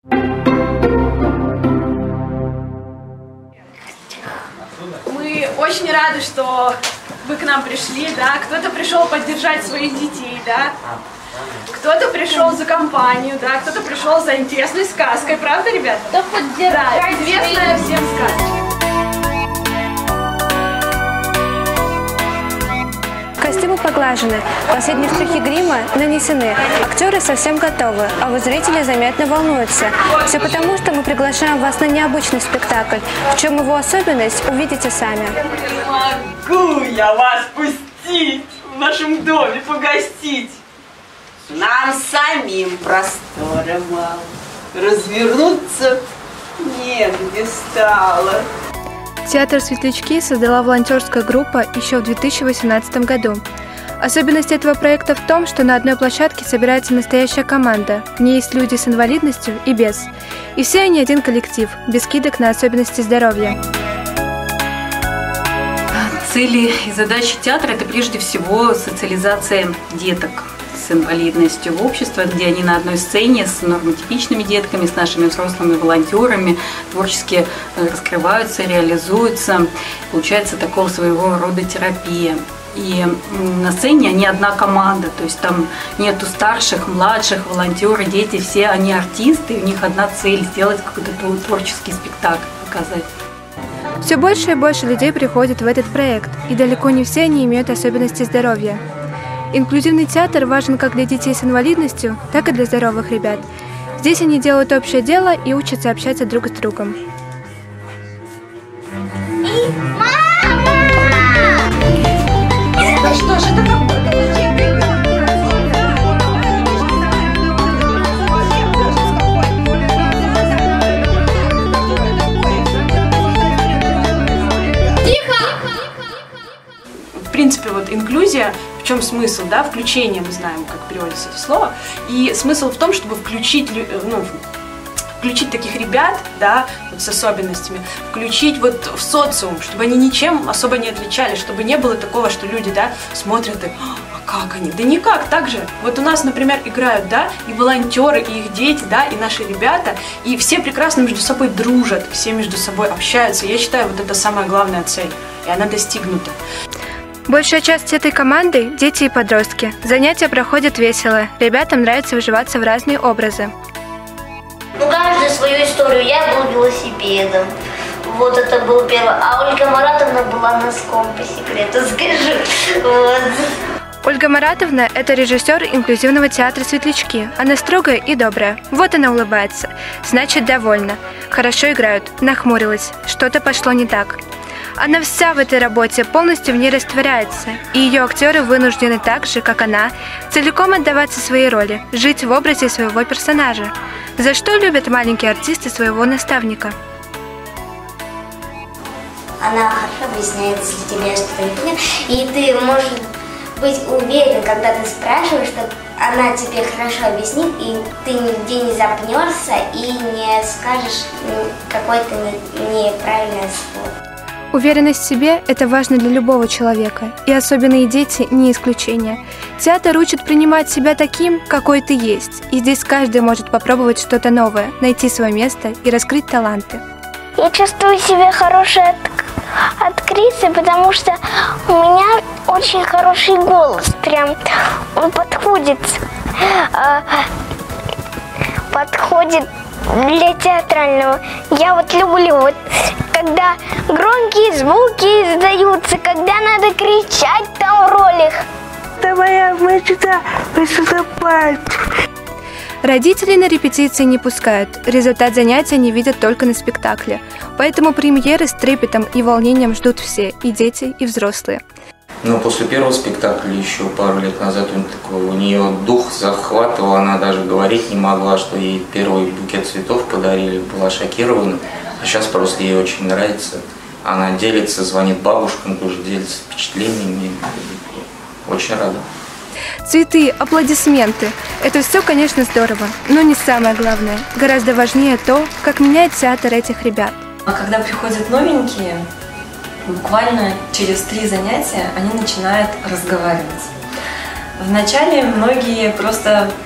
Мы очень рады, что вы к нам пришли, да. Кто-то пришел поддержать своих детей, да. Кто-то пришел за компанию, да. Кто-то пришел за интересной сказкой, правда, ребята? Кто поддержать? Да, известная всем сказка. Костюмы поглажены, последние штрихи грима нанесены, актеры совсем готовы, а вот зрители заметно волнуются. Все потому, что мы приглашаем вас на необычный спектакль. В чем его особенность, увидите сами. Могу я вас пустить в нашем доме погостить? Нам самим простора мало, развернуться негде стало. Театр «Светлячки» создала волонтерская группа еще в 2018 году. Особенность этого проекта в том, что на одной площадке собирается настоящая команда. В ней есть люди с инвалидностью и без. И все они один коллектив, без скидок на особенности здоровья. Цели и задачи театра – это прежде всего социализация деток с инвалидностью в общество, где они на одной сцене с нормотипичными детками, с нашими взрослыми волонтерами творчески раскрываются, реализуются. Получается такого своего рода терапия. И на сцене они одна команда, то есть там нету старших, младших, волонтеры, дети, все они артисты, и у них одна цель – сделать какой-то творческий спектакль, показать. Все больше и больше людей приходят в этот проект, и далеко не все они имеют особенности здоровья. Инклюзивный театр важен как для детей с инвалидностью, так и для здоровых ребят. Здесь они делают общее дело и учатся общаться друг с другом. Что же это такое? В принципе, вот инклюзия, в чем смысл, да, включение, мы знаем, как переводится это слово, и смысл в том, чтобы включить таких ребят, да, вот с особенностями, включить вот в социум, чтобы они ничем особо не отличались, чтобы не было такого, что люди, да, смотрят и, а как они? Да никак, так же. Вот у нас, например, играют, да, и волонтеры, и их дети, да, и наши ребята, и все прекрасно между собой дружат, все между собой общаются. Я считаю, вот это самая главная цель, и она достигнута. Большая часть этой команды – дети и подростки. Занятия проходят весело, ребятам нравится вживаться в разные образы. Ну, каждый свою историю. Я был велосипедом. Вот это был первый. А Ольга Маратовна была носком, по секрету скажу. Вот. Ольга Маратовна – это режиссер инклюзивного театра «Светлячки». Она строгая и добрая. Вот она улыбается. Значит, довольна. Хорошо играют. Нахмурилась. Что-то пошло не так. Она вся в этой работе, полностью в ней растворяется. И ее актеры вынуждены так же, как она, целиком отдаваться своей роли, жить в образе своего персонажа. За что любят маленькие артисты своего наставника? Она хорошо объясняет для тебя, что ты понял. И ты можешь быть уверен, когда ты спрашиваешь, что она тебе хорошо объяснит, и ты нигде не запнешься и не скажешь какое-то неправильное слово. Уверенность в себе – это важно для любого человека, и особенные дети – не исключение. Театр учит принимать себя таким, какой ты есть, и здесь каждый может попробовать что-то новое, найти свое место и раскрыть таланты. Я чувствую себя хорошей актрисой, потому что у меня очень хороший голос, прям он подходит для театрального. Я вот люблю, вот, когда громкие звуки издаются, когда надо кричать там в ролях. Это моя мечта выступать. Родителей на репетиции не пускают, результат занятия они видят только на спектакле. Поэтому премьеры с трепетом и волнением ждут все, и дети, и взрослые. Но после первого спектакля, еще пару лет назад, у нее дух захватывал, она даже говорить не могла, что ей первый букет цветов подарили, была шокирована. А сейчас просто ей очень нравится. Она делится, звонит бабушкам, тоже делится впечатлениями. Очень рада. Цветы, аплодисменты – это все, конечно, здорово, но не самое главное. Гораздо важнее то, как меняет театр этих ребят. А когда приходят новенькие, буквально через 3 занятия они начинают разговаривать. Вначале многие просто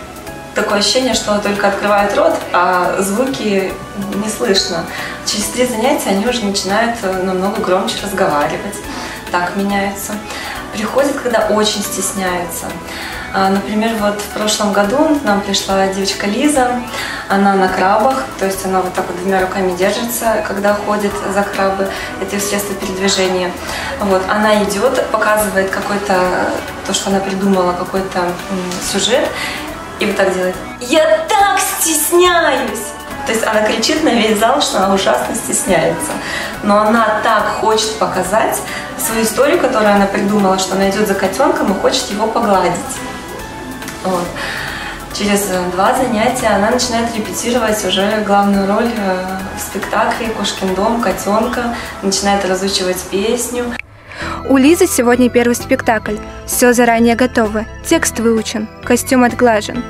такое ощущение, что он только открывает рот, а звуки не слышно. Через 3 занятия они уже начинают намного громче разговаривать. Так меняются. Приходят, когда очень стесняются. Например, вот в прошлом году к нам пришла девочка Лиза, она на крабах, то есть она вот так вот 2 руками держится, когда ходит за крабы, это ее средство передвижения. Вот, она идет, показывает какой-то, то, что она придумала, какой-то сюжет, и вот так делает. Я так стесняюсь! То есть она кричит на весь зал, что она ужасно стесняется. Но она так хочет показать свою историю, которую она придумала, что она идет за котенком и хочет его погладить. Вот. Через 2 занятия она начинает репетировать уже главную роль в спектакле «Кошкин дом», котенка, начинает разучивать песню. У Лизы сегодня первый спектакль. Все заранее готово. Текст выучен, костюм отглажен.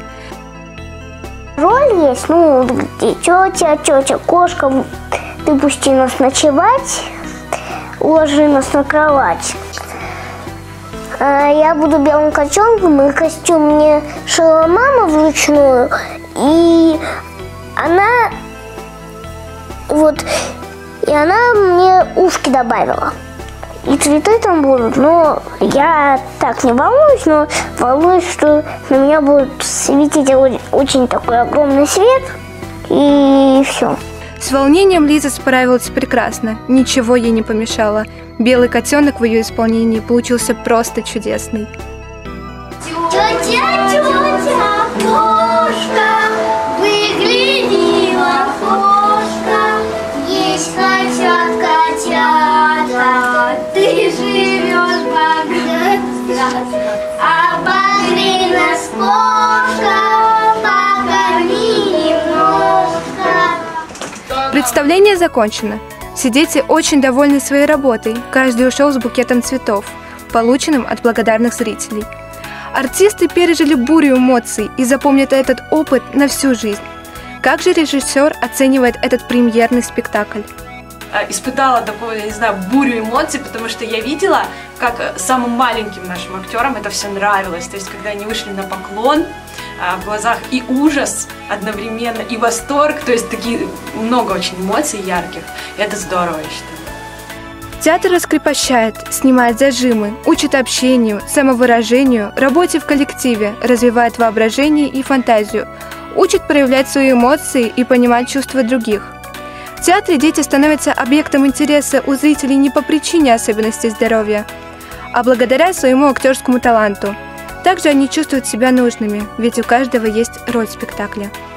Роль есть, ну, где тетя, кошка, ты пусти нас ночевать, уложи нас на кровать. Я буду белым котенком, и костюм мне шила мама вручную, и она мне ушки добавила. И цветы там будут, но я так не волнуюсь, но волнуюсь, что на меня будет светить очень такой огромный свет, и все. С волнением Лиза справилась прекрасно, ничего ей не помешало. Белый котенок в ее исполнении получился просто чудесный. Тетя, кошка, выгляди в окошко, есть хотят котята, ты живешь богато, обогрей нас, кошка, покорми немножко. Представление закончено. Все дети очень довольны своей работой, каждый ушел с букетом цветов, полученным от благодарных зрителей. Артисты пережили бурю эмоций и запомнят этот опыт на всю жизнь. Как же режиссер оценивает этот премьерный спектакль? Испытала такую, я не знаю, бурю эмоций, потому что я видела, как самым маленьким нашим актерам это все нравилось. То есть, когда они вышли на поклон, в глазах и ужас одновременно, и восторг, то есть такие много очень эмоций ярких. И это здорово, я считаю. Театр раскрепощает, снимает зажимы, учит общению, самовыражению, работе в коллективе, развивает воображение и фантазию, учит проявлять свои эмоции и понимать чувства других. В театре дети становятся объектом интереса у зрителей не по причине особенностей здоровья, а благодаря своему актерскому таланту. Также они чувствуют себя нужными, ведь у каждого есть роль в спектакле.